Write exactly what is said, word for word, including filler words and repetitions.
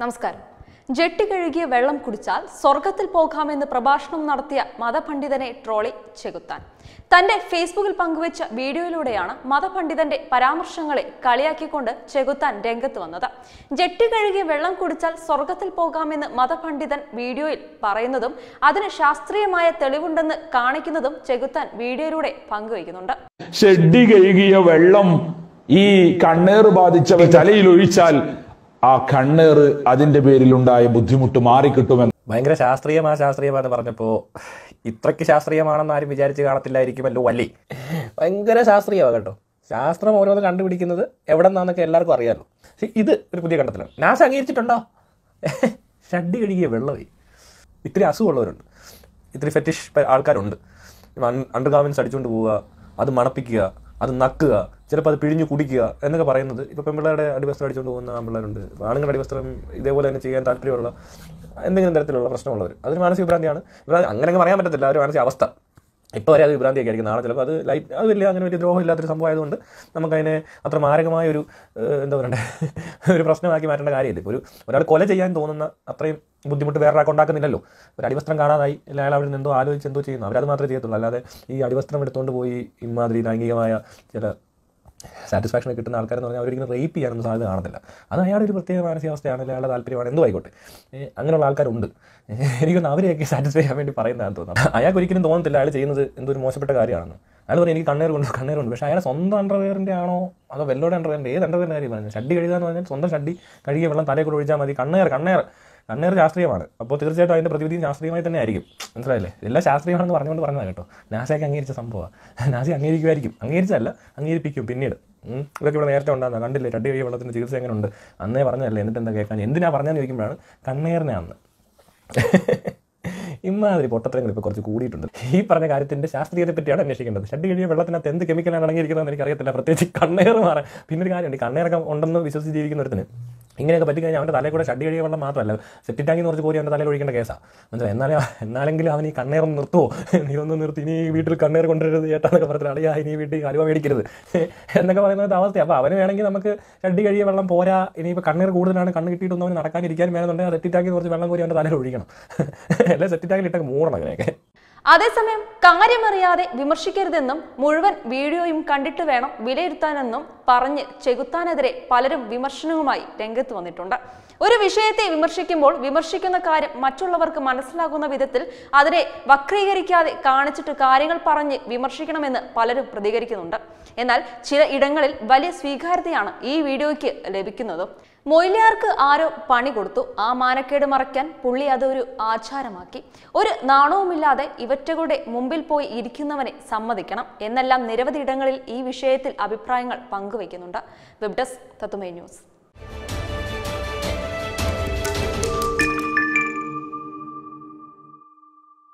നമസ്കാരം. ജെട്ടി കഴുകിയ വെള്ളം കുടിച്ചാൽ സ്വർഗത്തിൽ പോകാമെന്ന് പ്രഭാഷണം നടത്തിയ മതപണ്ഡിതനെ ട്രോളി ചെകുത്താൻ. തന്റെ ഫേസ്ബുക്കിൽ പങ്കുവച്ച വീഡിയോയിലൂടെയാണ് മതപണ്ഡിതന്റെ പരാമർശങ്ങളെ കളിയാക്കിക്കൊണ്ട് ചെകുത്താൻ രംഗത്ത് വന്നത്. ജെട്ടി കഴുകിയ വെള്ളം കുടിച്ചാൽ സ്വർഗത്തിൽ പോകാമെന്ന് മതപണ്ഡിതൻ വീഡിയോയിൽ പറയുന്നതും അതിന് ശാസ്ത്രീയമായ തെളിവുണ്ടെന്ന് കാണിക്കുന്നതും ചെകുത്താൻ വീഡിയോയിലൂടെ പങ്കുവയ്ക്കുന്നുണ്ട്. ഷെഡ്ഡി കഴുകിയ വെള്ളം ഈ കണ്ണേറ് ബാധിച്ചവ തലയിൽ ഒഴിച്ചാൽ ആ കണ്ണേറ് അതിന്റെ പേരിലുണ്ടായ ബുദ്ധിമുട്ട് മാറിക്കിട്ടുമെന്ന് ഭയങ്കര ശാസ്ത്രീയമാ ശാസ്ത്രീയമാണെന്ന് പറഞ്ഞപ്പോ ഇത്രയ്ക്ക് ശാസ്ത്രീയമാണെന്ന് ആരും വിചാരിച്ച് കാണത്തില്ലായിരിക്കുമല്ലോ. അല്ലേ, ഭയങ്കര ശാസ്ത്രീയമാണ് കേട്ടോ. ശാസ്ത്രം ഓരോന്ന് കണ്ടുപിടിക്കുന്നത് എവിടെ നിന്നാന്നൊക്കെ എല്ലാവർക്കും അറിയാമല്ലോ. പക്ഷെ ഇത് ഒരു പുതിയ കണ്ടെത്തലാണ്. നാസ അംഗീകരിച്ചിട്ടുണ്ടോ? ഷഡ്ഡി കഴുകിയ വെള്ളമേ. ഇത്തിരി അസുഖമുള്ളവരുണ്ട്, ഇത്തിരി ഫെറ്റിഷ് ആൾക്കാരുണ്ട്. അണ്ടർ ഗാർമെന്റ്സ് അടിച്ചുകൊണ്ട് പോവുക, അത് മണപ്പിക്കുക, അത് നക്കുക, ചിലപ്പോൾ അത് പിഴിഞ്ഞു കുടിക്കുക എന്നൊക്കെ പറയുന്നത്. ഇപ്പോൾ പെൺപിള്ളേരുടെ അടിവസ്ത്രം അടിച്ചുകൊണ്ട് പോകുന്ന ആൺപിള്ളേരുണ്ട്. ആണുങ്ങളുടെ അടിവസ്ത്രം ഇതേപോലെ തന്നെ ചെയ്യാൻ താല്പര്യമുള്ള എന്തെങ്കിലും തരത്തിലുള്ള പ്രശ്നമുള്ളവർ, അതൊരു മാനസിക വിഭ്രാന്തിയാണ്. അങ്ങനെയൊക്കെ പറയാൻ പറ്റത്തില്ല, ഒരു മാനസിക അവസ്ഥ. ഇപ്പോൾ വരെ അത് വിഭ്രാന്തിയൊക്കെ ആയിരിക്കും. നാളെ ചിലപ്പോൾ അത് ലൈറ്റ് അത് വലിയ അങ്ങനെ വലിയ ദ്രോഹം ഇല്ലാത്തൊരു സംഭവം ആയതുകൊണ്ട് നമുക്കതിനെ അത്ര മാരകമായ ഒരു എന്താ പറയണ്ടേ ഒരു പ്രശ്നമാക്കി മാറ്റേണ്ട കാര്യമില്ല. ഇപ്പോൾ ഒരു ഒരാൾ കൊല ചെയ്യാൻ തോന്നുന്ന അത്രയും ബുദ്ധിമുട്ട് വേറൊരാൾക്ക് ഉണ്ടാക്കുന്നില്ലല്ലോ. ഒരു അടിവസ്ത്രം കാണാതായി അയാൾ അവിടെ നിന്ന് എന്തോ ആലോചിച്ച് എന്തോ ചെയ്യുന്നു, അവരത് മാത്രമേ ചെയ്യത്തുള്ളൂ. അല്ലാതെ ഈ അടിവസ്ത്രം എടുത്തുകൊണ്ട് പോയി ഇമാതിരി ലൈംഗികമായ ചില സാറ്റിസ്ഫാക്ഷൻ കിട്ടുന്ന ആൾക്കാരെന്ന് പറഞ്ഞാൽ അവരിങ്ങനെ റേപ്പ് ചെയ്യാനൊന്നും സാധ്യത കാണത്തില്ല. അത് അയാളുടെ ഒരു പ്രത്യേക മാനസികാവസ്ഥയാണ്, അയാളുടെ താല്പര്യമാണ്, എന്തോ ആയിക്കോട്ടെ. അങ്ങനെയുള്ള ആൾക്കാരുണ്ട്. എനിക്കൊന്ന് അവരെയൊക്കെ സാറ്റിസ്ഫൈ ചെയ്യാൻ വേണ്ടി പറയുന്നതാണെന്ന് തോന്നുന്നു. അയാൾക്ക് ഒരിക്കലും തോന്നത്തില്ല അയാൾ ചെയ്യുന്നത് എന്തോ ഒരു മോശപ്പെട്ട കാര്യമാണെന്ന്. അയാൾ പറയും എനിക്ക് കണ്ണേർ കൊണ്ട് കണ്ണേറുണ്ട്. പക്ഷേ അയാളെ സ്വന്തം അണ്ടർവെയറിൻ്റെ ആണോ അതോ വെല്ലോടെ അണ്ടർവെയറിൻ്റെ ഏത് അണ്ടർവെയറിൻ്റെ കാര്യം പറഞ്ഞത്? ഷഡ്ഡി കഴുകുക എന്ന് പറഞ്ഞാൽ സ്വന്തം ഷഡ്ഡി കഴുകിയ വെള്ളം തലയിൽ കൂടെ ഒഴിച്ചാൽ മതി. കണ്ണേർ കണ്ണേർ കണ്ണേർ ശാസ്ത്രീയമാണ്. അപ്പോൾ തീർച്ചയായിട്ടും അതിൻ്റെ പ്രതിവിധി ശാസ്ത്രീയമായി തന്നെ ആയിരിക്കും. മനസ്സിലായില്ലേ? എല്ലാം ശാസ്ത്രീയമാണെന്ന് പറഞ്ഞുകൊണ്ട് പറഞ്ഞതാണ് കേട്ടോ. നാസയൊക്കെ അംഗീകരിച്ച സംഭവമാണ്. നാസ അംഗീകരിക്കുമായിരിക്കും, അംഗീകരിച്ചല്ല അംഗീകരിപ്പിക്കും പിന്നീട്. ഇതൊക്കെ ഇവിടെ നേരത്തെ ഉണ്ടാകുന്ന കണ്ടില്ലേ, ഷഡ്ഡി കഴുകിയ വെള്ളത്തിൻ്റെ ചികിത്സ എങ്ങനെ ഉണ്ട് അന്നേ പറഞ്ഞതല്ലേ. എന്നിട്ട് എന്താ കേൾക്കാൻ, എന്തിനാ പറഞ്ഞതെന്ന് ചോദിക്കുമ്പോഴാണ് കണ്ണേറിനാന്ന്. ഇമാതിരി പൊട്ടത്തരങ്ങൾ ഇപ്പോൾ കുറച്ച് കൂടിയിട്ടുണ്ട്. ഈ പറഞ്ഞ കാര്യത്തിൻ്റെ ശാസ്ത്രീയത്തെ പറ്റിയാണ് അന്വേഷിക്കേണ്ടത്. ഷഡ്ഡി കഴുകിയ വെള്ളത്തിനകത്ത് എന്ത് കെമിക്കലാണ് അടങ്ങിയിരിക്കുന്നതെന്ന് എനിക്കറിയത്തില്ല. പ്രത്യേകിച്ച് കണ്ണേറ് മാറാൻ പിന്നെ ഒരു കാര്യമുണ്ട്. കണ്ണേറൊക്കെ ഉണ്ടെന്ന് വിശ്വസിച്ച് ജീവിക്കുന്നൊരുത്തിന് ഇങ്ങനെയൊക്കെ പറ്റിക്കഴിഞ്ഞാൽ അവൻ്റെ തലയിൽ കൂടെ ഷഡ്ഡി കഴുകിയ വെള്ളം മാത്രമല്ല, സെപ്റ്റിക് ടാങ്കിൽ കുറച്ച് കോരി അവൻ്റെ തലയിൽ ഒഴിക്കേണ്ട കേസാണ്. മനസ്സിലായി? എന്നാലും എന്നാലെങ്കിലും അവൻ ഈ കണ്ണേറൊന്ന് നിർത്തുമോ, നീ ഒന്ന് നിർത്തി, ഇനി വീട്ടിൽ കണ്ണേർ കൊണ്ടുവരരുത് ചേട്ടാന്നൊക്കെ പറഞ്ഞിട്ട് അളിയാ ഇനി വീട്ടിൽ ഹലുവ മേടിക്കരുത് എന്നൊക്കെ പറയുന്നത് അവസ്ഥയാണ്. അപ്പോൾ അവന് വേണമെങ്കിൽ നമുക്ക് ഷഡ്ഡി കഴുകിയ വെള്ളം പോരാ, ഇനിയിപ്പോൾ കണ്ണേർ കൂടുതലാണ്, കണ്ണ് കിട്ടിയിട്ടൊന്നും അവന് നടക്കാനിരിക്കാനും വേണമെന്നുണ്ടെങ്കിൽ സെപ്റ്റിക് ടാങ്കിൽ കുറച്ച് വെള്ളം കോരി അവൻ്റെ തലയിൽ ഒഴിക്കണം. അല്ലെ സെപ്റ്റിക് ടാങ്കിൽ ഇട്ടൊക്കെ മൂടണം അങ്ങനെയൊക്കെ. അതേസമയം കാര്യമറിയാതെ വിമർശിക്കരുതെന്നും മുഴുവൻ വീഡിയോയും കണ്ടിട്ട് വേണം വിലയിരുത്താനെന്നും പറഞ്ഞ് ചെകുത്താനെതിരെ പലരും വിമർശനവുമായി രംഗത്ത് വന്നിട്ടുണ്ട്. ഒരു വിഷയത്തെ വിമർശിക്കുമ്പോൾ വിമർശിക്കുന്ന കാര്യം മറ്റുള്ളവർക്ക് മനസ്സിലാകുന്ന വിധത്തിൽ അതിനെ വക്രീകരിക്കാതെ കാണിച്ചിട്ട് കാര്യങ്ങൾ പറഞ്ഞ് വിമർശിക്കണമെന്ന് പലരും പ്രതികരിക്കുന്നുണ്ട്. എന്നാൽ ചില ഇടങ്ങളിൽ വലിയ സ്വീകാര്യതയാണ് ഈ വീഡിയോയ്ക്ക് ലഭിക്കുന്നതും. മൊയ്ലിയാർക്ക് ആരോ പണി കൊടുത്തു, ആ മാനക്കേട് മറയ്ക്കാൻ പുള്ളി അതൊരു ആചാരമാക്കി. ഒരു നാണവുമില്ലാതെ ഇവറ്റകളുടെ മുമ്പിൽ പോയി ഇരിക്കുന്നവനെ സമ്മതിക്കണം എന്നെല്ലാം നിരവധി ഇടങ്ങളിൽ ഈ വിഷയത്തിൽ അഭിപ്രായങ്ങൾ പങ്കുവയ്ക്കുന്നുണ്ട്. വെബ് ഡെസ്ക് തത്തുമൈ ന്യൂസ്.